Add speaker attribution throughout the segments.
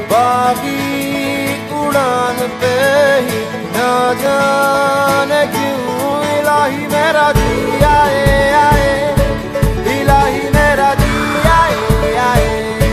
Speaker 1: बागी उड़ान पे ही ना जाने क्यों इलाही मेरा जी आए आए, इलाही मेरा जी आए आए।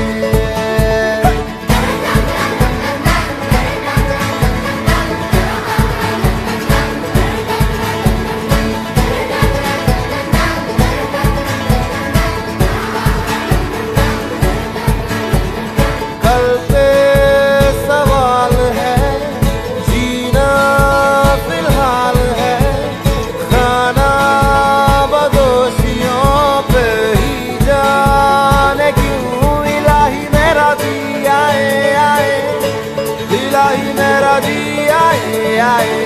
Speaker 1: कल पे सवाल है, जीना फिलहाल है, खाना बदोशियों पे ही जाने क्यों इलाही मेरा जी आए आए, इलाही मेरा जी आए आए।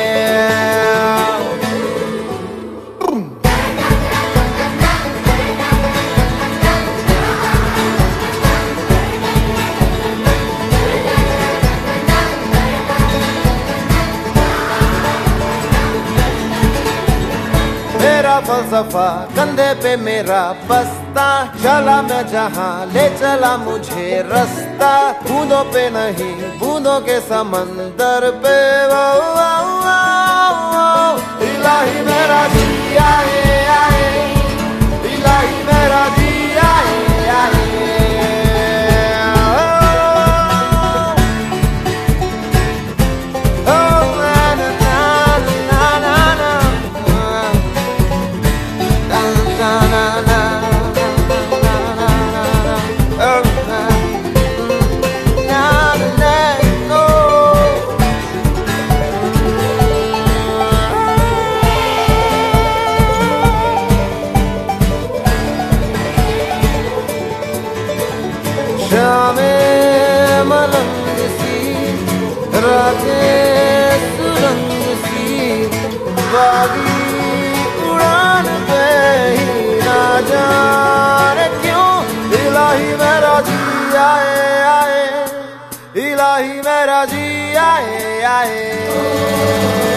Speaker 1: मेरा फलसफा कंधे पे मेरा बस्ता, चला मैं जहाँ ले चला मुझे रास्ता, बूंदों पे नहीं बूंदों के समंदर पे। वो इलाही मेरा जी आए आए, इलाही मेरा जी आए आए। शामें मलंग सी, रातें सुरंग सी, बागी उड़ान पे ही ना जाने क्यों इलाही मेरा जी आए आए, इलाही मेरा जी आए आए।